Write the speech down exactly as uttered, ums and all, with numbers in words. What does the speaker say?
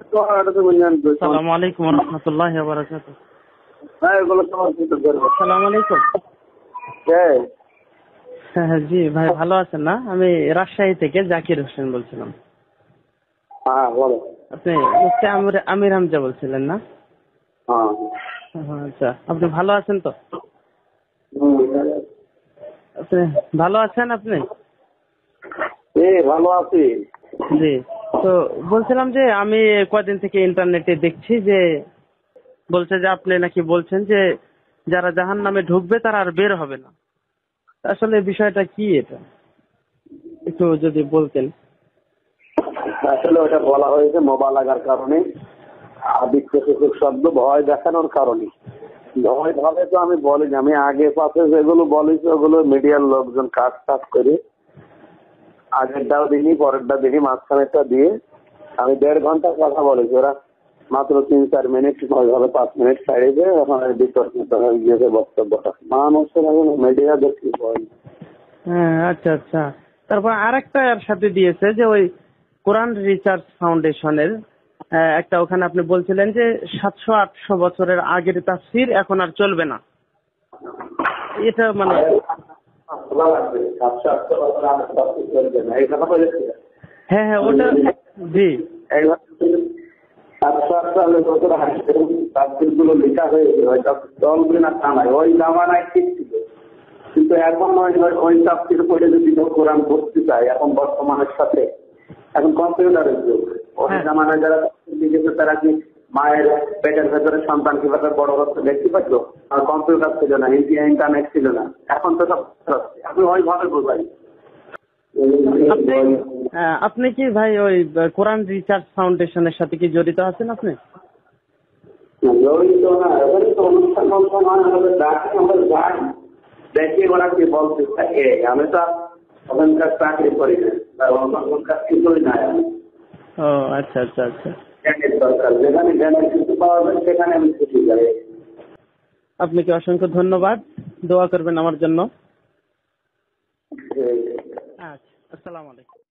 আসসালামু আলাইকুম ওয়া রাহমাতুল্লাহি ওয়া বারাকাতুহু। আসসালামু আলাইকুম। হ্যাঁ হ্যাঁ জি ভাই, ভালো আছেন না? আমি রাজশাহী থেকে জাকির হোসেন বলছিলাম। হ্যাঁ বলো। আপনি মুফতি আমির আমির হামজা বলছিলেন না? হ্যাঁ হ্যাঁ, আচ্ছা আপনি ভালো আছেন তো? হুম, আপনি ভালো আছেন আপনি? এ ভালো আছি। জি, তো বলছিলাম যে আমি কয়দিন থেকে ইন্টারনেটে দেখছি যে বলছে যে আপনি নাকি বলছেন যে যারা জাহান্নামে ঢুকবে তারা আর বের হবে না। আসলে বিষয়টা কি, এটা একটু যদি বলতেন। আসলে ওটা বলা হয়েছে মোবালাগার কারণে, আদিত্যসূচক শব্দ ভয় দেখানোর কারণে। ভয় ভাবে তো আমি বলিনি, আমি আগে পাশে যেগুলো বলেছি ওগুলো মিডিয়ার লোকজন কাজ কাজ করে আগেরটাও দিনই পরেরটা দিনই মাঝখানেরটা দিয়ে আমি দেড় ঘন্টা কথা বলেছি। ওরা মাত্র তিন চার মিনিট ওইভাবে পাঁচ মিনিট ছাড়িয়ে ওখানে বিতর্কিত হয়ে গিয়েছে বক্তব্যটা। মানুষের এখন মিডিয়া দেখি বল। হ্যাঁ আচ্ছা আচ্ছা। তারপর আরেকটা এর সাথে দিয়েছে যে ওই কোরআন রিসার্চ ফাউন্ডেশনের আহ, একটা, ওখানে আপনি বলছিলেন যে সাতশো আটশো বছরের আগের তাফসীর এখন আর চলবে না। এটা মানে হ্যাঁ হ্যাঁ ওটা জি গুলো লেখা হয়েছে দলগুলো না থানায় ওই জামানায় ঠিক ছিল, কিন্তু এখন ওই তাফসীর পড়ে যদি কোরআন পড়তে চায় এখন বর্তমানের সাথে এখন কম্পিউটারের যুগ। ওই জামানায় যারা লিখেছে তারা কি মায়ের পেটের ভেতরে সন্তান কিভাবে বড় হচ্ছে দেখতে পাচ্ছ, আর কম্পিউটার ছিল না, ইন্টারনেট ছিল না, এখন তো সব আপনি ওইভাবে বোঝাই। আপনি আপনি কি ভাই ওই কোরআন রিসার্চ ফাউন্ডেশনের সাথে কি জড়িত আছেন আপনি? জড়িত না, এবারে তো অনুষ্ঠান অনুষ্ঠান আমাদের ডাকে আমরা যাই দেখি ওরা কি বলতে থাকে। আমি তো ওখানকার চাকরি করি না, ওখানকার কিছুই নাই। ও আচ্ছা আচ্ছা আচ্ছা। জ্ঞানের দরকার, যেখানে জ্ঞানের কিছু পাওয়া যায় সেখানে আমি ছুটি যাই। আপনাকে অসংখ্য ধন্যবাদ, দোয়া করবেন আমার জন্য। ঠিক আছে। আচ্ছা, আসসালামু আলাইকুম।